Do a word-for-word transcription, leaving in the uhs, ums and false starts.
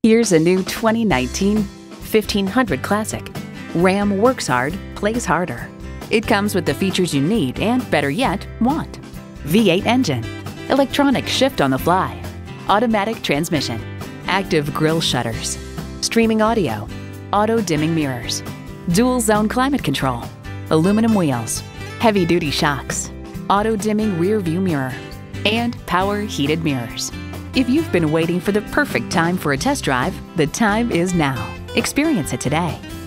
Here's a new twenty nineteen fifteen hundred Classic. Ram works hard, plays harder. It comes with the features you need and, better yet, want. V eight engine, electronic shift on the fly, automatic transmission, active grille shutters, streaming audio, auto-dimming mirrors, dual-zone climate control, aluminum wheels, heavy-duty shocks, auto-dimming rear-view mirror, and power heated mirrors. If you've been waiting for the perfect time for a test drive, the time is now. Experience it today.